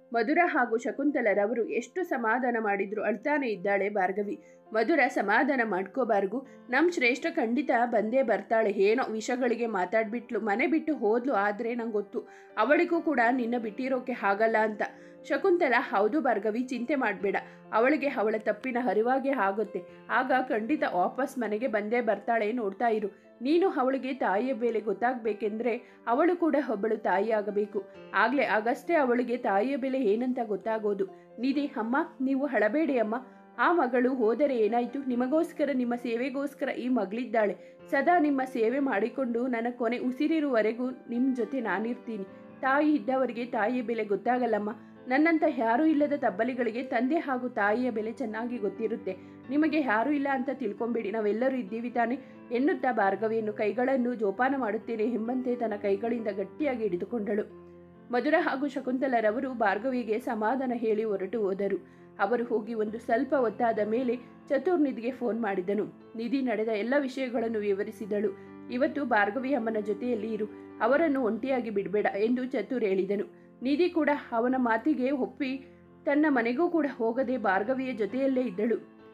ಮಧುರ ಹಾಗೂ ಶಕುಂತಲರವರು ಎಷ್ಟು ಸಮಾಧಾನ ಮಾಡಿದ್ರು ಅಳ್ತಾನೆ ಇದ್ದಾಳೆ ಭಾರ್ಗವಿ. ಮಧುರ ಸಮಾಧಾನ ಮಾಡ್ಕೋಬಾರ್ಗು, ನಮ್ಮ ಶ್ರೇಷ್ಠ ಖಂಡಿತ ಬಂದೇ ಬರ್ತಾಳೆ. ಏನೋ ವಿಷಗಳಿಗೆ ಮಾತಾಡ್ಬಿಟ್ಲು, ಮನೆ ಬಿಟ್ಟು ಹೋದ್ಲು. ಆದರೆ ನಂಗೆ ಗೊತ್ತು ಅವಳಿಗೂ ಕೂಡ ನಿನ್ನ ಬಿಟ್ಟಿರೋಕೆ ಆಗಲ್ಲ ಅಂತ. ಶಕುಂತಲ, ಹೌದು ಭಾರ್ಗವಿ, ಚಿಂತೆ ಮಾಡಬೇಡ. ಅವಳಿಗೆ ಅವಳ ತಪ್ಪಿನ ಅರಿವಾಗೆ ಆಗುತ್ತೆ. ಆಗ ಖಂಡಿತ ವಾಪಸ್ ಮನೆಗೆ ಬಂದೇ ಬರ್ತಾಳೆ, ನೋಡ್ತಾ ಇರು. ನೀನು ಅವಳಿಗೆ ತಾಯಿಯ ಬೆಲೆ ಗೊತ್ತಾಗಬೇಕೆಂದ್ರೆ ಅವಳು ಕೂಡ ಒಬ್ಬಳು ತಾಯಿ ಆಗಬೇಕು. ಆಗಷ್ಟೇ ಅವಳಿಗೆ ತಾಯಿಯ ಬೆಲೆ ಏನಂತ ಗೊತ್ತಾಗೋದು. ನಿಧಿ, ಅಮ್ಮ ನೀವು ಹಳಬೇಡಿ ಅಮ್ಮ. ಆ ಮಗಳು ಹೋದರೆ ಏನಾಯ್ತು? ನಿಮಗೋಸ್ಕರ, ನಿಮ್ಮ ಸೇವೆಗೋಸ್ಕರ ಈ ಮಗಳಿದ್ದಾಳೆ. ಸದಾ ನಿಮ್ಮ ಸೇವೆ ಮಾಡಿಕೊಂಡು ನನ್ನ ಕೊನೆ ಉಸಿರಿರುವವರೆಗೂ ನಿಮ್ಮ ಜೊತೆ ನಾನಿರ್ತೀನಿ. ತಾಯಿ ಇದ್ದವರಿಗೆ ತಾಯಿಯ ಬೆಲೆ ಗೊತ್ತಾಗಲ್ಲಮ್ಮ. ನನ್ನಂತ ಯಾರೂ ಇಲ್ಲದ ತಬ್ಬಲಿಗಳಿಗೆ ತಂದೆ ಹಾಗೂ ತಾಯಿಯ ಬೆಲೆ ಚೆನ್ನಾಗಿ ಗೊತ್ತಿರುತ್ತೆ. ನಿಮಗೆ ಯಾರೂ ಇಲ್ಲ ಅಂತ ತಿಳ್ಕೊಂಬೇಡಿ, ನಾವೆಲ್ಲರೂ ಇದ್ದೀವಿ ತಾನೆ ಎನ್ನುತ್ತಾ ಭಾರ್ಗವಿಯನ್ನು ಕೈಗಳನ್ನು ಜೋಪಾನ ಮಾಡುತ್ತೇನೆ ಎಂಬಂತೆ ತನ್ನ ಕೈಗಳಿಂದ ಗಟ್ಟಿಯಾಗಿ ಹಿಡಿದುಕೊಂಡಳು. ಮಧುರ ಹಾಗೂ ಶಕುಂತಲರವರು ಭಾರ್ಗವಿಗೆ ಸಮಾಧಾನ ಹೇಳಿ ಹೊರಟು ಹೋದರು. ಅವರು ಹೋಗಿ ಒಂದು ಸ್ವಲ್ಪ ಹೊತ್ತಾದ ಮೇಲೆ ಚತುರ್ ನಿಧಿಗೆ ಫೋನ್ ಮಾಡಿದನು. ನಿಧಿ ನಡೆದ ಎಲ್ಲ ವಿಷಯಗಳನ್ನು ವಿವರಿಸಿದಳು. ಇವತ್ತು ಭಾರ್ಗವಿ ಅಮ್ಮನ ಜೊತೆಯಲ್ಲಿ ಇರು, ಅವರನ್ನು ಒಂಟಿಯಾಗಿ ಬಿಡಬೇಡ ಎಂದು ಚತುರ್ ಹೇಳಿದನು. ನಿಧಿ ಕೂಡ ಅವನ ಮಾತಿಗೆ ಒಪ್ಪಿ ತನ್ನ ಮನೆಗೂ ಕೂಡ ಹೋಗದೆ ಭಾರ್ಗವಿಯ ಜೊತೆಯಲ್ಲೇ ಇದ್ದಳು.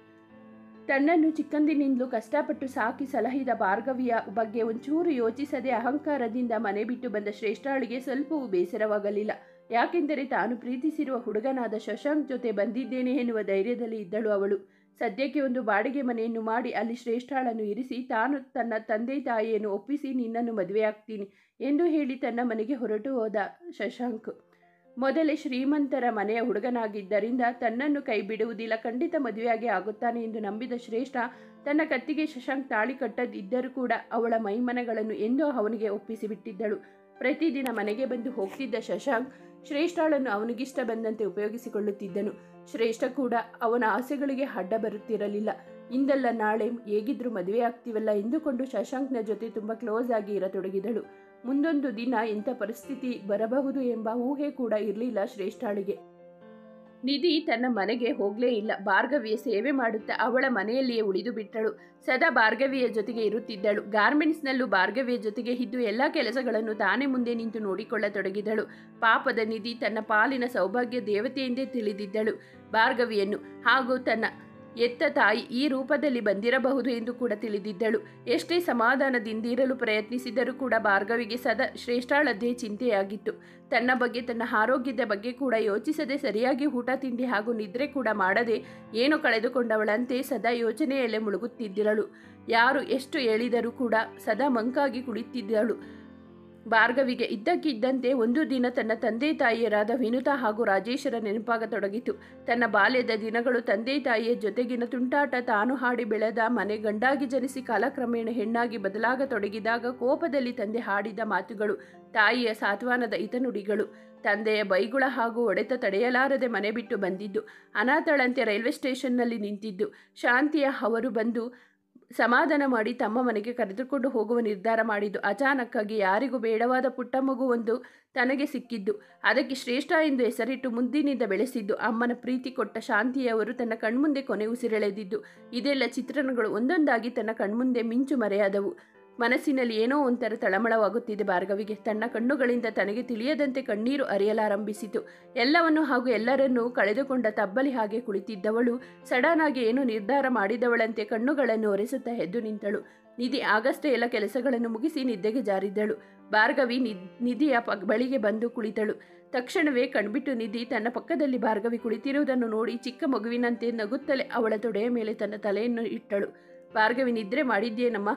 ತನ್ನನ್ನು ಚಿಕ್ಕಂದಿನಿಂದಲೂ ಕಷ್ಟಪಟ್ಟು ಸಾಕಿ ಸಲಹಿದ ಭಾರ್ಗವಿಯ ಬಗ್ಗೆ ಒಂಚೂರು ಯೋಚಿಸದೆ ಅಹಂಕಾರದಿಂದ ಮನೆ ಬಿಟ್ಟು ಬಂದ ಶ್ರೇಷ್ಠಾಳಿಗೆ ಸ್ವಲ್ಪವೂ ಬೇಸರವಾಗಲಿಲ್ಲ. ಯಾಕೆಂದರೆ ತಾನು ಪ್ರೀತಿಸಿರುವ ಹುಡುಗನಾದ ಶಶಾಂಕ್ ಜೊತೆ ಬಂದಿದ್ದೇನೆ ಎನ್ನುವ ಧೈರ್ಯದಲ್ಲಿ ಇದ್ದಳು ಅವಳು. ಸದ್ಯಕ್ಕೆ ಒಂದು ಬಾಡಿಗೆ ಮನೆಯನ್ನು ಮಾಡಿ ಅಲ್ಲಿ ಶ್ರೇಷ್ಠಾಳನ್ನು ಇರಿಸಿ ತಾನು ತನ್ನ ತಂದೆ ತಾಯಿಯನ್ನು ಒಪ್ಪಿಸಿ ನಿನ್ನನ್ನು ಮದುವೆಯಾಗ್ತೀನಿ ಎಂದು ಹೇಳಿ ತನ್ನ ಮನೆಗೆ ಹೊರಟು ಹೋದ ಶಶಾಂಕ್. ಮೊದಲೇ ಶ್ರೀಮಂತರ ಮನೆಯ ಹುಡುಗನಾಗಿದ್ದರಿಂದ ತನ್ನನ್ನು ಕೈ ಬಿಡುವುದಿಲ್ಲ, ಖಂಡಿತ ಮದುವೆಯಾಗಿ ಆಗುತ್ತಾನೆ ಎಂದು ನಂಬಿದ ಶ್ರೇಷ್ಠ ತನ್ನ ಕತ್ತಿಗೆ ಶಶಾಂಕ್ ತಾಳಿ ಕಟ್ಟದಿದ್ದರೂ ಕೂಡ ಅವಳ ಮೈಮನಗಳನ್ನು ಎಂದೋ ಅವನಿಗೆ ಒಪ್ಪಿಸಿಬಿಟ್ಟಿದ್ದಳು. ಪ್ರತಿದಿನ ಮನೆಗೆ ಬಂದು ಹೋಗ್ತಿದ್ದ ಶಶಾಂಕ್ ಶ್ರೇಷ್ಠಾಳನ್ನು ಅವನಿಗಿಷ್ಟ ಬಂದಂತೆ ಉಪಯೋಗಿಸಿಕೊಳ್ಳುತ್ತಿದ್ದನು. ಶ್ರೇಷ್ಠ ಕೂಡ ಅವನ ಆಸೆಗಳಿಗೆ ಅಡ್ಡ ಬರುತ್ತಿರಲಿಲ್ಲ. ಇಂದಲ್ಲ ನಾಳೆ ಹೇಗಿದ್ರೂ ಮದುವೆ ಆಗ್ತೀವಲ್ಲ ಎಂದುಕೊಂಡು ಶಶಾಂಕ್ನ ಜೊತೆ ತುಂಬ ಕ್ಲೋಸ್ ಆಗಿ ಇರತೊಡಗಿದಳು. ಮುಂದೊಂದು ದಿನ ಎಂಥ ಪರಿಸ್ಥಿತಿ ಬರಬಹುದು ಎಂಬ ಊಹೆ ಕೂಡ ಇರಲಿಲ್ಲ ಶ್ರೇಷ್ಠಾಳಿಗೆ. ನಿಧಿ ತನ್ನ ಮನೆಗೆ ಹೋಗಲೇ ಇಲ್ಲ. ಭಾರ್ಗವಿಯ ಸೇವೆ ಮಾಡುತ್ತಾ ಅವಳ ಮನೆಯಲ್ಲಿಯೇ ಉಳಿದು ಬಿಟ್ಟಳು. ಸದಾ ಭಾರ್ಗವಿಯ ಜೊತೆಗೆ ಇರುತ್ತಿದ್ದಳು. ಗಾರ್ಮೆಂಟ್ಸ್ನಲ್ಲೂ ಭಾರ್ಗವಿಯ ಜೊತೆಗೆ ಇದ್ದು ಎಲ್ಲ ಕೆಲಸಗಳನ್ನು ತಾನೇ ಮುಂದೆ ನಿಂತು ನೋಡಿಕೊಳ್ಳತೊಡಗಿದಳು. ಪಾಪದ ನಿಧಿ ತನ್ನ ಪಾಲಿನ ಸೌಭಾಗ್ಯ ದೇವತೆಯೆಂದೇ ತಿಳಿದಿದ್ದಳು ಭಾರ್ಗವಿಯನ್ನು. ಹಾಗೂ ತನ್ನ ಎತ್ತ ತಾಯಿ ಈ ರೂಪದಲ್ಲಿ ಬಂದಿರಬಹುದು ಎಂದು ಕೂಡ ತಿಳಿದಿದ್ದಳು. ಎಷ್ಟೇ ಸಮಾಧಾನದಿಂದಿರಲು ಪ್ರಯತ್ನಿಸಿದರೂ ಕೂಡ ಭಾರ್ಗವಿಗೆ ಸದಾ ಶ್ರೇಷ್ಠಾಳದ್ದೇ ಚಿಂತೆಯಾಗಿತ್ತು. ತನ್ನ ಬಗ್ಗೆ, ತನ್ನ ಆರೋಗ್ಯದ ಬಗ್ಗೆ ಕೂಡ ಯೋಚಿಸದೆ, ಸರಿಯಾಗಿ ಊಟ ತಿಂಡಿ ಹಾಗೂ ನಿದ್ರೆ ಕೂಡ ಮಾಡದೆ ಏನೋ ಕಳೆದುಕೊಂಡವಳಂತೆ ಸದಾ ಯೋಚನೆಯಲ್ಲೇ ಮುಳುಗುತ್ತಿದ್ದಳು. ಯಾರು ಎಷ್ಟು ಹೇಳಿದರೂ ಕೂಡ ಸದಾ ಮಂಕಾಗಿ ಕುಳಿತಿದ್ದಳು. ಭಾರ್ಗವಿಗೆ ಇದ್ದಕ್ಕಿದ್ದಂತೆ ಒಂದು ದಿನ ತನ್ನ ತಂದೆ ತಾಯಿಯರಾದ ವಿನುತಾ ಹಾಗೂ ರಾಜೇಶರ ನೆನಪಾಗತೊಡಗಿತು. ತನ್ನ ಬಾಲ್ಯದ ದಿನಗಳು, ತಂದೆ ತಾಯಿಯ ಜೊತೆಗಿನ ತುಂಟಾಟ, ತಾನು ಹಾಡಿ ಬೆಳೆದ ಮನೆ, ಗಂಡಾಗಿ ಜನಿಸಿ ಕಾಲಕ್ರಮೇಣ ಹೆಣ್ಣಾಗಿ ಬದಲಾಗತೊಡಗಿದಾಗ ಕೋಪದಲ್ಲಿ ತಂದೆ ಹಾಡಿದ ಮಾತುಗಳು, ತಾಯಿಯ ಸಾತ್ವನದ ಹಿತನುಡಿಗಳು, ತಂದೆಯ ಬೈಗುಳ ಹಾಗೂ ಹೊಡೆತ ತಡೆಯಲಾರದೆ ಮನೆ ಬಿಟ್ಟು ಬಂದಿದ್ದು, ಅನಾಥಳಂತೆ ರೈಲ್ವೆ ಸ್ಟೇಷನ್ನಲ್ಲಿ ನಿಂತಿದ್ದು, ಶಾಂತಿಯ ಅವರು ಬಂದು ಸಮಾಧಾನ ಮಾಡಿ ತಮ್ಮ ಮನೆಗೆ ಕರೆದುಕೊಂಡು ಹೋಗುವ ನಿರ್ಧಾರ ಮಾಡಿದ್ದು, ಅಚಾನಕ್ಕಾಗಿ ಯಾರಿಗೂ ಬೇಡವಾದ ಪುಟ್ಟ ಮಗುವೊಂದು ತನಗೆ ಸಿಕ್ಕಿದ್ದು, ಅದಕ್ಕೆ ಶ್ರೇಷ್ಠ ಎಂದು ಹೆಸರಿಟ್ಟು ಮುದ್ದಿನಿಂದ ಬೆಳೆಸಿದ್ದು, ಅಮ್ಮನ ಪ್ರೀತಿ ಕೊಟ್ಟ ಶಾಂತಿಯವರು ತನ್ನ ಕಣ್ಮುಂದೆ ಕೊನೆ ಉಸಿರೆಳೆದಿದ್ದು, ಇದೆಲ್ಲ ಚಿತ್ರಣಗಳು ಒಂದೊಂದಾಗಿ ತನ್ನ ಕಣ್ಮುಂದೆ ಮಿಂಚು ಮರೆಯಾದವು. ಮನಸ್ಸಿನಲ್ಲಿ ಏನೋ ಒಂಥರ ತಳಮಳವಾಗುತ್ತಿದೆ ಭಾರ್ಗವಿಗೆ. ತನ್ನ ಕಣ್ಣುಗಳಿಂದ ತನಗೆ ತಿಳಿಯದಂತೆ ಕಣ್ಣೀರು ಹರಿಯಲಾರಂಭಿಸಿತು. ಎಲ್ಲವನ್ನು ಹಾಗೂ ಎಲ್ಲರನ್ನೂ ಕಳೆದುಕೊಂಡ ತಬ್ಬಲಿ ಹಾಗೆ ಕುಳಿತಿದ್ದವಳು ಸಡನ್ ಆಗಿ ಏನೋ ನಿರ್ಧಾರ ಮಾಡಿದವಳಂತೆ ಕಣ್ಣುಗಳನ್ನು ಒರೆಸುತ್ತಾ ಎದ್ದು ನಿಂತಳು. ನಿಧಿ ಆಗಷ್ಟೇ ಎಲ್ಲ ಕೆಲಸಗಳನ್ನು ಮುಗಿಸಿ ನಿದ್ದೆಗೆ ಜಾರಿದ್ದಳು. ಭಾರ್ಗವಿ ನಿಧಿಯ ಬಳಿಗೆ ಬಂದು ಕುಳಿತಳು. ತಕ್ಷಣವೇ ಕಣ್ಬಿಟ್ಟು ನಿಧಿ ತನ್ನ ಪಕ್ಕದಲ್ಲಿ ಭಾರ್ಗವಿ ಕುಳಿತಿರುವುದನ್ನು ನೋಡಿ ಚಿಕ್ಕ ಮಗುವಿನಂತೆ ನಗುತ್ತಲೇ ಅವಳ ತೊಡೆಯ ಮೇಲೆ ತನ್ನ ತಲೆಯನ್ನು ಇಟ್ಟಳು. ಭಾರ್ಗವಿ, ನಿದ್ರೆ ಮಾಡಿದ್ದೇನಮ್ಮ?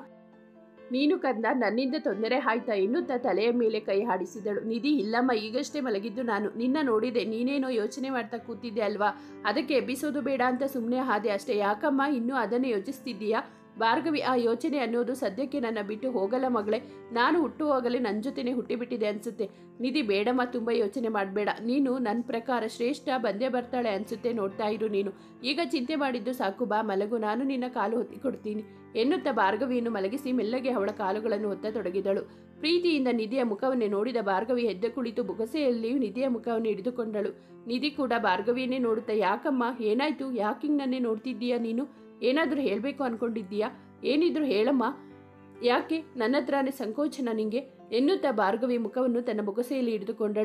ನೀನು ಕಂದ, ನನ್ನಿಂದ ತೊಂದರೆ ಆಯ್ತಾ ಎನ್ನುತ್ತಾ ತಲೆಯ ಮೇಲೆ ಕೈ ಹಾಡಿಸಿದಳು. ನಿಧಿ, ಇಲ್ಲಮ್ಮ, ಈಗಷ್ಟೇ ಮಲಗಿದ್ದು ನಾನು. ನಿನ್ನ ನೋಡಿದೆ, ನೀನೇನೋ ಯೋಚನೆ ಮಾಡ್ತಾ ಕೂತಿದ್ದೆ ಅಲ್ವಾ, ಅದಕ್ಕೆ ಎಬ್ಬಿಸೋದು ಬೇಡ ಅಂತ ಸುಮ್ಮನೆ ಹಾದೆ ಅಷ್ಟೇ. ಯಾಕಮ್ಮ ಇನ್ನೂ ಅದನ್ನೇ ಯೋಚಿಸ್ತಿದ್ದೀಯಾ? ಭಾರ್ಗವಿ, ಆ ಯೋಚನೆ ಅನ್ನೋದು ಸದ್ಯಕ್ಕೆ ನನ್ನ ಬಿಟ್ಟು ಹೋಗಲ್ಲ ಮಗಳೇ. ನಾನು ಹುಟ್ಟುವಾಗಲೇ ನನ್ನ ಜೊತೆನೇ ಹುಟ್ಟಿಬಿಟ್ಟಿದೆ ಅನಿಸುತ್ತೆ. ನಿಧಿ, ಬೇಡಮ್ಮ, ತುಂಬ ಯೋಚನೆ ಮಾಡಬೇಡ. ನೀನು ನನ್ನ ಪ್ರಕಾರ ಶ್ರೇಷ್ಠ ಬಂದೇ ಬರ್ತಾಳೆ ಅನಿಸುತ್ತೆ. ನೋಡ್ತಾ ಇರು ನೀನು. ಈಗ ಚಿಂತೆ ಮಾಡಿದ್ದು ಸಾಕು, ಬಾ ಮಲಗು, ನಾನು ನಿನ್ನ ಕಾಲು ಹೊತ್ತಿ ಕೊಡ್ತೀನಿ ಎನ್ನುತ್ತಾ ಭಾರ್ಗವಿಯನ್ನು ಮಲಗಿಸಿ ಮೆಲ್ಲಗೆ ಅವಳ ಕಾಲುಗಳನ್ನು ಹೊತ್ತತೊಡಗಿದಳು. ಪ್ರೀತಿಯಿಂದ ನಿಧಿಯ ಮುಖವನ್ನೇ ನೋಡಿದ ಭಾರ್ಗವಿ ಎದ್ದು ಕುಳಿತು ಬೊಗಸೆಯಲ್ಲಿ ನಿಧಿಯ ಮುಖವನ್ನು ಹಿಡಿದುಕೊಂಡಳು. ನಿಧಿ ಕೂಡ ಭಾರ್ಗವಿಯನ್ನೇ ನೋಡುತ್ತಾ, ಯಾಕಮ್ಮ, ಏನಾಯ್ತು? ಯಾಕಿಂಗ್ ನನ್ನೇ ನೋಡ್ತಿದ್ದೀಯಾ ನೀನು? ಏನಾದರೂ ಹೇಳಬೇಕು ಅಂದ್ಕೊಂಡಿದ್ದೀಯಾ? ಏನಿದ್ರು ಹೇಳಮ್ಮ, ಯಾಕೆ ನನ್ನ ಹತ್ರನೇ ಸಂಕೋಚನ ನಿಂಗೆ ಎನ್ನುತ್ತಾ ಭಾರ್ಗವಿ ಮುಖವನ್ನು ತನ್ನ ಬೊಗಸೆಯಲ್ಲಿ ಹಿಡಿದುಕೊಂಡಳು.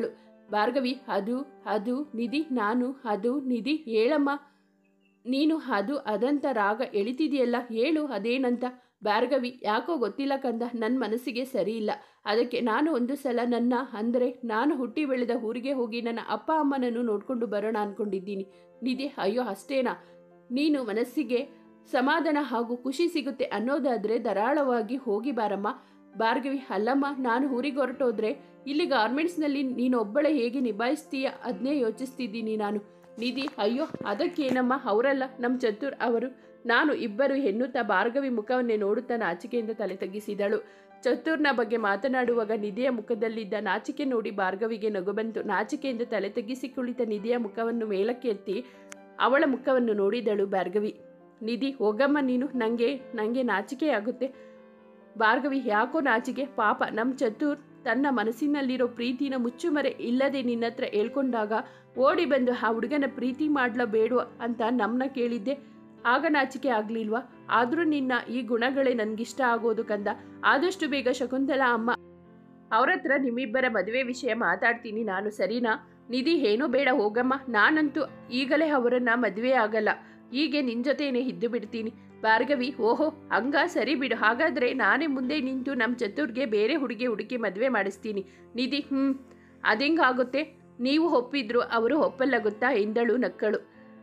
ಭಾರ್ಗವಿ ಅದು ಅದು ನಿಧಿ ನಾನು ಅದು ನಿಧಿ ಹೇಳಮ್ಮ, ನೀನು ಅದು ಅದಂತ ರಾಗ ಎಳಿತಿದೆಯಲ್ಲ, ಹೇಳು ಅದೇನಂತ. ಭಾರ್ಗವಿ ಯಾಕೋ ಗೊತ್ತಿಲ್ಲ ಕಂದ, ನನ್ನ ಮನಸ್ಸಿಗೆ ಸರಿ ಇಲ್ಲ. ಅದಕ್ಕೆ ನಾನು ಒಂದು ಸಲ ಅಂದರೆ ನಾನು ಹುಟ್ಟಿ ಬೆಳೆದ ಊರಿಗೆ ಹೋಗಿ ನನ್ನ ಅಪ್ಪ ಅಮ್ಮನನ್ನು ನೋಡ್ಕೊಂಡು ಬರೋಣ ಅಂದ್ಕೊಂಡಿದ್ದೀನಿ. ನಿಧಿ ಅಯ್ಯೋ ಅಷ್ಟೇನಾ? ನೀನು ಮನಸ್ಸಿಗೆ ಸಮಾಧಾನ ಹಾಗೂ ಖುಷಿ ಸಿಗುತ್ತೆ ಅನ್ನೋದಾದರೆ ಧಾರಾಳವಾಗಿ ಹೋಗಿ ಬಾರಮ್ಮ. ಭಾರ್ಗವಿ ಅಲ್ಲಮ್ಮ, ನಾನು ಊರಿಗೆ ಹೊರಟೋದ್ರೆ ಇಲ್ಲಿ ಗಾರ್ಮೆಂಟ್ಸ್ನಲ್ಲಿ ನೀನು ಒಬ್ಬಳೆ ಹೇಗೆ ನಿಭಾಯಿಸ್ತೀಯ ಅದನ್ನೇ ಯೋಚಿಸ್ತಿದ್ದೀನಿ ನಾನು. ನಿಧಿ ಅಯ್ಯೋ ಅದಕ್ಕೇನಮ್ಮ, ಅವರಲ್ಲ ನಮ್ಮ ಚತುರ್ ಅವರು ನಾನು ಇಬ್ಬರು ಎನ್ನುತ್ತಾ ಭಾರ್ಗವಿ ಮುಖವನ್ನೇ ನೋಡುತ್ತಾ ನಾಚಿಕೆಯಿಂದ ತಲೆ ತಗ್ಗಿಸಿದಳು. ಚತುರ್ನ ಬಗ್ಗೆ ಮಾತನಾಡುವಾಗ ನಿಧಿಯ ಮುಖದಲ್ಲಿದ್ದ ನಾಚಿಕೆ ನೋಡಿ ಭಾರ್ಗವಿಗೆ ನಗು ಬಂತು. ನಾಚಿಕೆಯಿಂದ ತಲೆ ತಗ್ಗಿಸಿ ಕುಳಿತ ನಿಧಿಯ ಮುಖವನ್ನು ಮೇಲಕ್ಕೆ ಎತ್ತಿ ಅವಳ ಮುಖವನ್ನು ನೋಡಿದಳು ಭಾರ್ಗವಿ. ನಿಧಿ ಹೋಗಮ್ಮ ನೀನು, ನನಗೆ ನಾಚಿಕೆಯಾಗುತ್ತೆ. ಭಾರ್ಗವಿ ಯಾಕೋ ನಾಚಿಕೆ? ಪಾಪ ನಮ್ಮ ಚತುರ್ ತನ್ನ ಮನಸ್ಸಿನಲ್ಲಿರೋ ಪ್ರೀತಿನ ಮುಚ್ಚುಮರೆ ಇಲ್ಲದೆ ನಿನ್ನತ್ರ ಹೇಳ್ಕೊಂಡಾಗ ಓಡಿ ಬಂದು ಆ ಹುಡುಗನ ಪ್ರೀತಿ ಮಾಡ್ಲೋ ಬೇಡೋ ಅಂತ ನಮ್ಮನ್ನ ಕೇಳಿದ್ದೆ. ಆಗ ನಾಚಿಕೆ ಆಗಲಿಲ್ವಾ? ಆದರೂ ನಿನ್ನ ಈ ಗುಣಗಳೇ ನನಗಿಷ್ಟ ಆಗೋದು ಕಂದ. ಆದಷ್ಟು ಬೇಗ ಶಕುಂತಲಾ ಅಮ್ಮ ಅವ್ರ ಹತ್ರ ನಿಮ್ಮಿಬ್ಬರ ಮದುವೆ ವಿಷಯ ಮಾತಾಡ್ತೀನಿ ನಾನು, ಸರಿನಾ? ನಿಧಿ ಏನೂ ಬೇಡ ಹೋಗಮ್ಮ, ನಾನಂತೂ ಈಗಲೇ ಅವರನ್ನ ಮದುವೆ ಆಗಲ್ಲ, ಹೀಗೆ ನಿನ್ನ ಜೊತೆನೇ ಇದ್ದು ಬಿಡ್ತೀನಿ. ಭಾರ್ಗವಿ ಓಹೋ ಹಂಗ, ಸರಿ ಬಿಡು, ಹಾಗಾದರೆ ನಾನೇ ಮುಂದೆ ನಿಂತು ನಮ್ಮ ಚತುರ್ಗೆ ಬೇರೆ ಹುಡುಕಿ ಮದುವೆ ಮಾಡಿಸ್ತೀನಿ. ನಿಧಿ ಅದೆಂಗಾಗುತ್ತೆ? ನೀವು ಒಪ್ಪಿದ್ರು ಅವರು ಒಪ್ಪಲ್ಲ ಗೊತ್ತಾ ಎಂದಳು ನಕ್ಕಳು.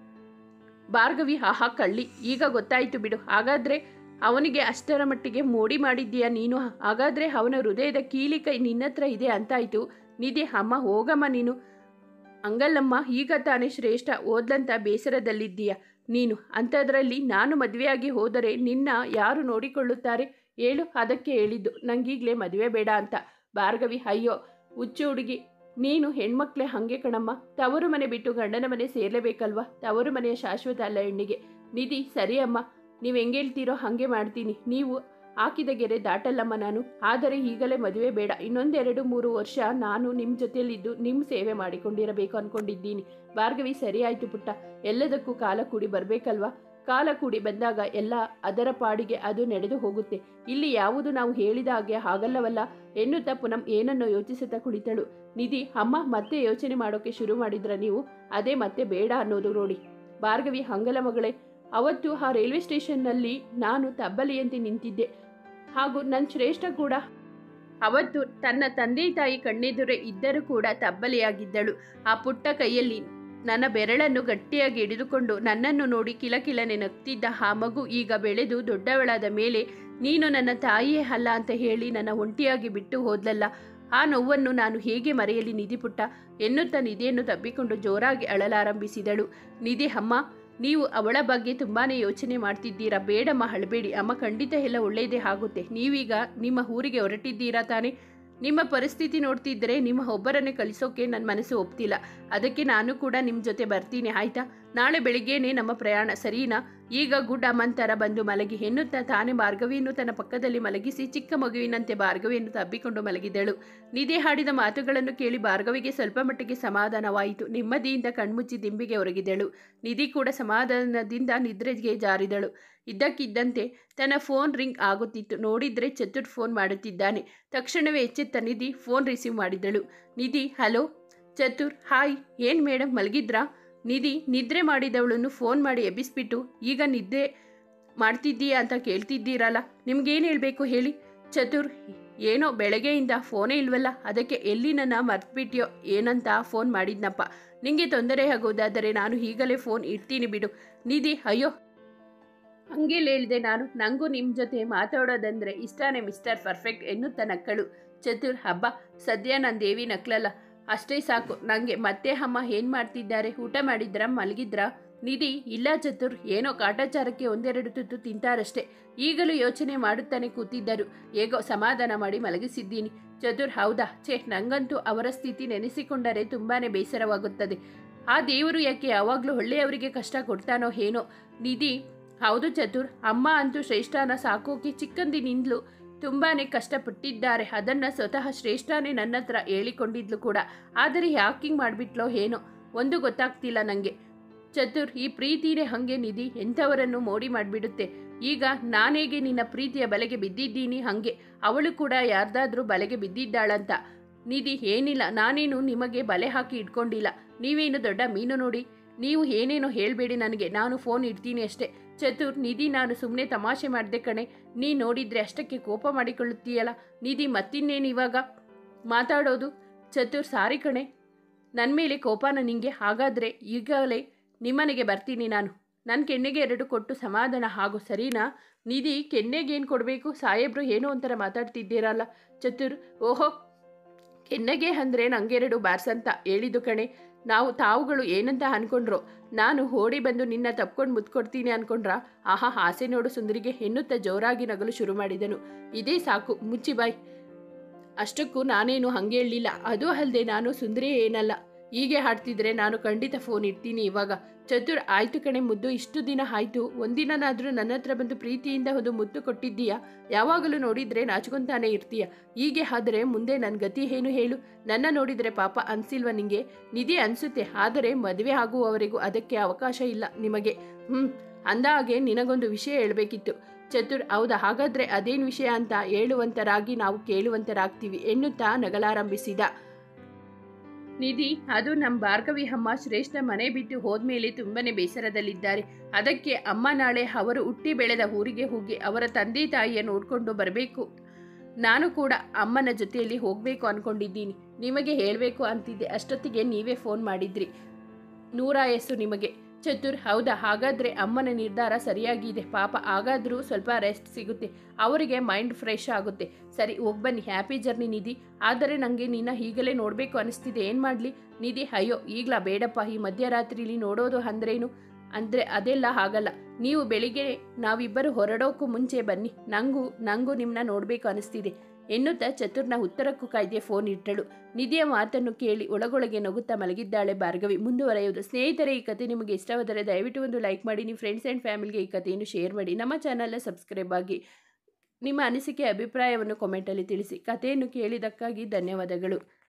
ಭಾರ್ಗವಿ ಆಹಾ ಕಳ್ಳಿ, ಈಗ ಗೊತ್ತಾಯಿತು ಬಿಡು. ಹಾಗಾದರೆ ಅವನಿಗೆ ಅಷ್ಟರ ಮಟ್ಟಿಗೆ ಮೋಡಿ ಮಾಡಿದ್ದೀಯಾ ನೀನು? ಹಾಗಾದರೆ ಅವನ ಹೃದಯದ ಕೀಲಿ ಕೈ ನಿನ್ನತ್ರ ಇದೆ ಅಂತಾಯಿತು. ನಿಧಿ ಅಮ್ಮ ಹೋಗಮ್ಮ ನೀನು. ಹಂಗಲ್ಲಮ್ಮ, ಈಗ ತಾನೇ ಶ್ರೇಷ್ಠ ಓದ್ಲಂತ ಬೇಸರದಲ್ಲಿದ್ದೀಯ ನೀನು. ಅಂಥದ್ರಲ್ಲಿ ನಾನು ಮದುವೆಯಾಗಿ ಹೋದರೆ ನಿನ್ನ ಯಾರು ನೋಡಿಕೊಳ್ಳುತ್ತಾರೆ ಹೇಳು? ಅದಕ್ಕೆ ಹೇಳಿದ್ದು ನಂಗೀಗಲೇ ಮದುವೆ ಬೇಡ ಅಂತ. ಭಾರ್ಗವಿ ಅಯ್ಯೋ ಹುಚ್ಚು ಹುಡುಗಿ, ನೀನು ಹೆಣ್ಮಕ್ಳೇ ಹಾಗೆ ಕಣಮ್ಮ. ತವರು ಮನೆ ಬಿಟ್ಟು ಗಂಡನ ಮನೆ ಸೇರಲೇಬೇಕಲ್ವ? ತವರು ಮನೆಯ ಶಾಶ್ವತ ಅಲ್ಲ ಹೆಣ್ಣಿಗೆ. ನಿಧಿ ಸರಿ ಅಮ್ಮ, ನೀವು ಹೆಂಗೆ ಹೇಳ್ತೀರೋ ಹಾಗೆ ಮಾಡ್ತೀನಿ. ನೀವು ಹಾಕಿದ ಗೆರೆ ದಾಟಲ್ಲಮ್ಮ ನಾನು. ಆದರೆ ಈಗಲೇ ಮದುವೆ ಬೇಡ. ಇನ್ನೊಂದೆರಡು 3 ವರ್ಷ ನಾನು ನಿಮ್ಮ ಜೊತೆಯಲ್ಲಿದ್ದು ನಿಮ್ಮ ಸೇವೆ ಮಾಡಿಕೊಂಡಿರಬೇಕು ಅಂದ್ಕೊಂಡಿದ್ದೀನಿ. ಭಾರ್ಗವಿ ಸರಿ ಆಯಿತು ಪುಟ್ಟ, ಎಲ್ಲದಕ್ಕೂ ಕಾಲ ಕೂಡಿ ಬರಬೇಕಲ್ವ? ಕಾಲ ಕೂಡಿ ಬಂದಾಗ ಎಲ್ಲ ಅದರ ಪಾಡಿಗೆ ಅದು ನಡೆದು ಹೋಗುತ್ತೆ. ಇಲ್ಲಿ ಯಾವುದು ನಾವು ಹೇಳಿದ ಹಾಗೆ ಆಗಲ್ಲವಲ್ಲ ಎನ್ನುತ್ತಾ ಪುನಃ ಏನನ್ನೋ ಯೋಚಿಸುತ್ತಾ ಕುಳಿತಳು. ನಿಧಿ ಅಮ್ಮ ಮತ್ತೆ ಯೋಚನೆ ಮಾಡೋಕೆ ಶುರು ಮಾಡಿದ್ರ ನೀವು? ಅದೇ ಮತ್ತೆ ಬೇಡ ಅನ್ನೋದು ನೋಡಿ. ಭಾರ್ಗವಿ ಹಂಗಲ ಮಗಳೇ, ಅವತ್ತು ಆ ರೈಲ್ವೆ ಸ್ಟೇಷನ್ನಲ್ಲಿ ನಾನು ತಬ್ಬಲಿಯಂತೆ ನಿಂತಿದ್ದೆ, ಹಾಗೂ ನನ್ನ ಶ್ರೇಷ್ಠ ಕೂಡ ಅವತ್ತು ತನ್ನ ತಂದೆ ತಾಯಿ ಕಣ್ಣೆದುರೇ ಇದ್ದರೂ ಕೂಡ ತಬ್ಬಲಿಯಾಗಿದ್ದಳು. ಆ ಪುಟ್ಟ ಕೈಯಲ್ಲಿ ನನ್ನ ಬೆರಳನ್ನು ಗಟ್ಟಿಯಾಗಿ ಹಿಡಿದುಕೊಂಡು ನನ್ನನ್ನು ನೋಡಿ ಕಿಲಕಿಲನೆ ನಗ್ತಿದ್ದ ಆ ಮಗು ಈಗ ಬೆಳೆದು ದೊಡ್ಡವಳಾದ ಮೇಲೆ ನೀನು ನನ್ನ ತಾಯಿಯೇ ಅಲ್ಲ ಅಂತ ಹೇಳಿ ನನ್ನ ಒಂಟಿಯಾಗಿ ಬಿಟ್ಟು ಹೋದ್ಲಲ್ಲ, ಆ ನೋವನ್ನು ನಾನು ಹೇಗೆ ಮರೆಯಲಿ ನಿಧಿ ಪುಟ್ಟ ಎನ್ನುತ್ತಾ ನಿಧಿಯನ್ನು ತಬ್ಬಿಕೊಂಡು ಜೋರಾಗಿ ಅಳಲಾರಂಭಿಸಿದಳು. ನಿಧಿ ಅಮ್ಮ, ನೀವು ಅವಳ ಬಗ್ಗೆ ತುಂಬಾ ಯೋಚನೆ ಮಾಡ್ತಿದ್ದೀರಾ. ಬೇಡಮ್ಮ ಅಳಬೇಡಿ ಅಮ್ಮ, ಖಂಡಿತ ಎಲ್ಲ ಒಳ್ಳೆಯದೇ ಆಗುತ್ತೆ. ನೀವೀಗ ನಿಮ್ಮ ಊರಿಗೆ ಹೊರಟಿದ್ದೀರಾ ತಾನೇ? ನಿಮ್ಮ ಪರಿಸ್ಥಿತಿ ನೋಡ್ತಿದ್ದರೆ ನಿಮ್ಮ ಒಬ್ಬರನ್ನೇ ಕಳಿಸೋಕೆ ನನ್ನ ಮನಸ್ಸು ಒಪ್ತಿಲ್ಲ. ಅದಕ್ಕೆ ನಾನು ಕೂಡ ನಿಮ್ಮ ಜೊತೆ ಬರ್ತೀನಿ ಆಯಿತಾ? ನಾಳೆ ಬೆಳಿಗ್ಗೆನೇ ನಮ್ಮ ಪ್ರಯಾಣ, ಸರಿನಾ? ಈಗ ಗುಡ್ ಅಮ್ಮಂತರ ಬಂದು ಮಲಗಿ ಎನ್ನುತ್ತಾ ತಾನೇ ಭಾರ್ಗವಿಯನ್ನು ತನ್ನ ಪಕ್ಕದಲ್ಲಿ ಮಲಗಿಸಿ ಚಿಕ್ಕ ಮಗುವಿನಂತೆ ಭಾರ್ಗವಿಯನ್ನು ತಬ್ಬಿಕೊಂಡು ಮಲಗಿದಳು. ನಿಧಿ ಹಾಡಿದ ಮಾತುಗಳನ್ನು ಕೇಳಿ ಭಾರ್ಗವಿಗೆ ಸ್ವಲ್ಪ ಮಟ್ಟಿಗೆ ಸಮಾಧಾನವಾಯಿತು. ನೆಮ್ಮದಿಯಿಂದ ಕಣ್ಮುಚ್ಚಿ ದಿಂಬಿಗೆ ಹೊರಗಿದಳು. ನಿಧಿ ಕೂಡ ಸಮಾಧಾನದಿಂದ ನಿದ್ರೆಗೆ ಜಾರಿದಳು. ಇದ್ದಕ್ಕಿದ್ದಂತೆ ತನ್ನ ಫೋನ್ ರಿಂಗ್ ಆಗುತ್ತಿತ್ತು. ನೋಡಿದ್ರೆ ಚತುರ್ ಫೋನ್ ಮಾಡುತ್ತಿದ್ದಾನೆ. ತಕ್ಷಣವೇ ಎಚ್ಚೆತ್ತ ನಿಧಿ ಫೋನ್ ರಿಸೀವ್ ಮಾಡಿದಳು. ನಿಧಿ ಹಲೋ. ಚತುರ್ ಹಾಯ್, ಏನು ಮೇಡಮ್ ಮಲಗಿದ್ರಾ? ನಿಧಿ ನಿದ್ರೆ ಮಾಡಿದವಳನ್ನು ಫೋನ್ ಮಾಡಿ ಎಬ್ಬಿಸ್ಬಿಟ್ಟು ಈಗ ನಿದ್ದೆ ಮಾಡ್ತಿದ್ದೀಯಾ ಅಂತ ಕೇಳ್ತಿದ್ದೀರಲ್ಲ, ನಿಮ್ಗೇನು ಹೇಳಬೇಕು ಹೇಳಿ? ಚತುರ್ ಏನೋ ಬೆಳಗ್ಗೆಯಿಂದ ಫೋನೇ ಇಲ್ವಲ್ಲ, ಅದಕ್ಕೆ ಎಲ್ಲಿ ನನ್ನ ಮರ್ತ್ಬಿಟ್ಯೋ ಏನಂತ ಫೋನ್ ಮಾಡಿದ್ನಪ್ಪ. ನಿಮಗೆ ತೊಂದರೆ ಆಗೋದಾದರೆ ನಾನು ಈಗಲೇ ಫೋನ್ ಇಡ್ತೀನಿ ಬಿಡು. ನಿಧಿ ಅಯ್ಯೋ ಹಂಗೇಲಿ ಹೇಳಿದೆ ನಾನು, ನನಗೂ ನಿಮ್ಮ ಜೊತೆ ಮಾತಾಡೋದಂದರೆ ಇಷ್ಟಾನೇ ಮಿಸ್ಟರ್ ಪರ್ಫೆಕ್ಟ್ ಎನ್ನುತ್ತಾ ನಕ್ಕಳು. ಚತುರ್ ಹಬ್ಬ, ಸದ್ಯ ನನ್ನ ದೇವಿ ನಕ್ಲಲ್ಲ, ಅಷ್ಟೇ ಸಾಕು ನನಗೆ. ಮತ್ತೆ ಅಮ್ಮ ಏನು ಮಾಡ್ತಿದ್ದಾರೆ? ಊಟ ಮಾಡಿದ್ರಾ ಮಲಗಿದ್ರಾ? ನಿಧಿ ಇಲ್ಲ ಚತುರ್, ಏನೋ ಕಾಟಾಚಾರಕ್ಕೆ 1-2 ತುತ್ತು ತಿಂತಾರಷ್ಟೇ. ಈಗಲೂ ಯೋಚನೆ ಮಾಡುತ್ತಾನೆ ಕೂತಿದ್ದರು. ಹೇಗೋ ಸಮಾಧಾನ ಮಾಡಿ ಮಲಗಿಸಿದ್ದೀನಿ. ಚತುರ್ ಹೌದಾ? ನನಗಂತೂ ಅವರ ಸ್ಥಿತಿ ನೆನೆಸಿಕೊಂಡರೆ ತುಂಬಾ ಬೇಸರವಾಗುತ್ತದೆ. ಆ ದೇವರು ಯಾಕೆ ಯಾವಾಗಲೂ ಒಳ್ಳೆಯವರಿಗೆ ಕಷ್ಟ ಕೊಡ್ತಾನೋ ಏನೋ. ನಿಧಿ ಹೌದು ಚತುರ್, ಅಮ್ಮ ಅಂತೂ ಶ್ರೇಷ್ಠನ ಸಾಕೋಕೆ ಚಿಕ್ಕಂದಿನಿಂದಲೂ ತುಂಬಾ ಕಷ್ಟಪಟ್ಟಿದ್ದಾರೆ. ಅದನ್ನು ಸ್ವತಃ ಶ್ರೇಷ್ಠನೇ ನನ್ನ ಹತ್ರ ಹೇಳಿಕೊಂಡಿದ್ಲು ಕೂಡ. ಆದರೆ ಯಾಕಿಂಗ್ ಮಾಡಿಬಿಟ್ಲೋ ಏನೋ ಒಂದು ಗೊತ್ತಾಗ್ತಿಲ್ಲ ನನಗೆ. ಚತುರ್ ಈ ಪ್ರೀತಿನೇ ಹಾಗೆ ನಿಧಿ, ಎಂಥವರನ್ನು ಮೋಡಿ ಮಾಡಿಬಿಡುತ್ತೆ. ಈಗ ನಾನೇಗೆ ನಿನ್ನ ಪ್ರೀತಿಯ ಬಲೆಗೆ ಬಿದ್ದಿದ್ದೀನಿ, ಹಾಗೆ ಅವಳು ಕೂಡ ಯಾರ್ದಾದ್ರೂ ಬಲೆಗೆ ಬಿದ್ದಿದ್ದಾಳಂತ. ನಿಧಿ ಏನಿಲ್ಲ, ನಾನೇನು ನಿಮಗೆ ಬಲೆ ಹಾಕಿ ಇಟ್ಕೊಂಡಿಲ್ಲ. ನೀವೇನು ದೊಡ್ಡ ಮೀನು ನೋಡಿ. ನೀವು ಏನೇನೋ ಹೇಳಬೇಡಿ ನನಗೆ, ನಾನು ಫೋನ್ ಇಡ್ತೀನಿ ಅಷ್ಟೇ. ಚತುರ್, ನಿಧಿ ನಾನು ಸುಮ್ಮನೆ ತಮಾಷೆ ಮಾಡಿದೆ ಕಣೆ. ನೀ ನೋಡಿದ್ರೆ ಅಷ್ಟಕ್ಕೆ ಕೋಪ ಮಾಡಿಕೊಳ್ಳುತ್ತೀಯಲ್ಲ. ನಿಧಿ ಮತ್ತಿನ್ನೇನು ಇವಾಗ ಮಾತಾಡೋದು? ಚತುರ್, ಸಾರಿ ಕಣೆ, ನನ್ನ ಮೇಲೆ ಕೋಪನ ನಿಂಗೆ. ಹಾಗಾದರೆ ಈಗಲೇ ನಿಮ್ಮನೆಗೆ ಬರ್ತೀನಿ ನಾನು. ನನ್ನ ಕೆನ್ನೆಗೆ 2 ಕೊಟ್ಟು ಸಮಾಧಾನ ಆಗು, ಸರಿನಾ? ನಿಧಿ, ಕೆನ್ನೆಗೇನು ಕೊಡಬೇಕು? ಸಾಹೇಬ್ರು ಏನೋ ಒಂಥರ ಮಾತಾಡ್ತಿದ್ದೀರಲ್ಲ. ಚತುರ್, ಓಹೋ, ಕೆನ್ನೆಗೆ ಅಂದರೆ ನಂಗೆ 2 ಬಾರ್ಸ್ ಅಂತ ಹೇಳಿದ್ದು ಕಣೆ. ತಾವುಗಳು ಏನಂತ ಅನ್ಕೊಂಡ್ರೋ? ನಾನು ಓಡಿ ಬಂದು ನಿನ್ನ ತಪ್ಕೊಂಡು ಮುತ್ಕೊಡ್ತೀನಿ ಅನ್ಕೊಂಡ್ರಾ? ಆಹಾ, ಆಸೆ ನೋಡು ಸುಂದರಿಗೆ ಎನ್ನುತ್ತಾ ಜೋರಾಗಿ ನಗಲು ಶುರು ಮಾಡಿದನು. ಇದೇ ಸಾಕು, ಮುಚ್ಚಿ ಬಾಯ್. ಅಷ್ಟಕ್ಕೂ ನಾನೇನು ಹಂಗೆ ಹೇಳಲಿಲ್ಲ. ಅದು ಅಲ್ಲದೆ ನಾನು ಸುಂದರಿ ಏನಲ್ಲ. ಹೀಗೆ ಹಾಡ್ತಿದ್ರೆ ನಾನು ಖಂಡಿತ ಫೋನ್ ಇಡ್ತೀನಿ ಇವಾಗ. ಚತುರ್, ಆಯ್ತು ಕಣೆ ಮುದ್ದು, ಇಷ್ಟು ದಿನ ಆಯ್ತು. ಒಂದಿನಾದ್ರೂ ನನ್ನ ಹತ್ರ ಬಂದು ಪ್ರೀತಿಯಿಂದ ಒಂದು ಮುತ್ತು ಕೊಟ್ಟಿದ್ದೀಯಾ? ಯಾವಾಗಲೂ ನೋಡಿದ್ರೆ ನಾಚ್ಕೊಂತಾನೆ ಇರ್ತೀಯ. ಹೀಗೆ ಆದರೆ ಮುಂದೆ ನನ್ನ ಗತಿ ಏನು ಹೇಳು? ನನ್ನ ನೋಡಿದರೆ ಪಾಪ ಅನ್ಸಿಲ್ವ ನಿಂಗೆ? ನಿಧಿ, ಅನ್ಸುತ್ತೆ, ಆದರೆ ಮದುವೆ ಆಗುವವರೆಗೂ ಅದಕ್ಕೆ ಅವಕಾಶ ಇಲ್ಲ ನಿಮಗೆ. ಅಂದ ಹಾಗೆ ನಿನಗೊಂದು ವಿಷಯ ಹೇಳಬೇಕಿತ್ತು. ಚತುರ್, ಹೌದಾ? ಹಾಗಾದರೆ ಅದೇನು ವಿಷಯ ಅಂತ ಹೇಳುವಂತರಾಗಿ ನಾವು ಕೇಳುವಂತರಾಗ್ತೀವಿ ಎನ್ನುತ್ತಾ ನಗಲಾರಂಭಿಸಿದ. ನಿಧಿ, ಅದು ನಮ್ಮ ಭಾರ್ಗವಿ ಅಮ್ಮ ಶ್ರೇಷ್ಠ ಮನೆ ಬಿಟ್ಟು ಹೋದ್ಮೇಲೆ ತುಂಬಾನೇ ಬೇಸರದಲ್ಲಿದ್ದಾರೆ. ಅದಕ್ಕೆ ಅಮ್ಮ ನಾಳೆ ಅವರು ಹುಟ್ಟಿ ಬೆಳೆದ ಊರಿಗೆ ಹೋಗಿ ಅವರ ತಂದೆ ತಾಯಿಯ ನೋಡ್ಕೊಂಡು ಬರಬೇಕು. ನಾನು ಕೂಡ ಅಮ್ಮನ ಜೊತೆಯಲ್ಲಿ ಹೋಗಬೇಕು ಅಂದ್ಕೊಂಡಿದ್ದೀನಿ. ನಿಮಗೆ ಹೇಳಬೇಕು ಅಂತಿದ್ದೆ, ಅಷ್ಟೊತ್ತಿಗೆ ನೀವೇ ಫೋನ್ ಮಾಡಿದ್ರಿ. 100 ಯಸ್ಸು ನಿಮಗೆ. ಚತುರ್, ಹೌದಾ? ಹಾಗಾದರೆ ಅಮ್ಮನ ನಿರ್ಧಾರ ಸರಿಯಾಗಿದೆ. ಪಾಪ, ಹಾಗಾದರೂ ಸ್ವಲ್ಪ ರೆಸ್ಟ್ ಸಿಗುತ್ತೆ, ಅವರಿಗೆ ಮೈಂಡ್ ಫ್ರೆಶ್ ಆಗುತ್ತೆ. ಸರಿ, ಹೋಗ್ಬನ್ನಿ. ಹ್ಯಾಪಿ ಜರ್ನಿ ನಿಧಿ. ಆದರೆ ನನಗೆ ನಿನ್ನ ಈಗಲೇ ನೋಡಬೇಕು ಅನಿಸ್ತಿದೆ. ಏನು ಮಾಡಲಿ? ನಿಧಿ, ಅಯ್ಯೋ ಈಗಲಾ ಬೇಡಪ್ಪ. ಈ ಮಧ್ಯರಾತ್ರಿಲಿ ನೋಡೋದು ಅಂದ್ರೇನು? ಅಂದರೆ ಅದೆಲ್ಲ ಆಗಲ್ಲ. ನೀವು ಬೆಳಿಗ್ಗೆ ನಾವಿಬ್ಬರು ಹೊರಡೋಕ್ಕೂ ಮುಂಚೆ ಬನ್ನಿ. ನಂಗೂ ನಿಮ್ಮನ್ನ ನೋಡಬೇಕು ಅನಿಸ್ತಿದೆ ಎನ್ನುತ್ತಾ ಚತುರ್ನ ಉತ್ತರಕ್ಕೂ ಕಾಯ್ದೆ ಫೋನ್ ಇಟ್ಟಳು. ನಿಧಿಯ ಮಾತನ್ನು ಕೇಳಿ ಒಳಗೊಳಗೆ ನಗುತ್ತಾ ಮಲಗಿದ್ದಾಳೆ ಭಾರ್ಗವಿ. ಮುಂದುವರೆಯುವುದು. ಸ್ನೇಹಿತರೆ, ಈ ಕಥೆ ನಿಮಗೆ ಇಷ್ಟವಾದರೆ ದಯವಿಟ್ಟು ಒಂದು ಲೈಕ್ ಮಾಡಿ. ನಿಮ್ಮ ಫ್ರೆಂಡ್ಸ್ ಆ್ಯಂಡ್ ಫ್ಯಾಮಿಲಿಗೆ ಈ ಕಥೆಯನ್ನು ಶೇರ್ ಮಾಡಿ. ನಮ್ಮ ಚಾನಲ್ನ ಸಬ್ಸ್ಕ್ರೈಬ್ ಆಗಿ. ನಿಮ್ಮ ಅನಿಸಿಕೆ ಅಭಿಪ್ರಾಯವನ್ನು ಕಾಮೆಂಟಲ್ಲಿ ತಿಳಿಸಿ. ಕಥೆಯನ್ನು ಕೇಳಿದ್ದಕ್ಕಾಗಿ ಧನ್ಯವಾದಗಳು.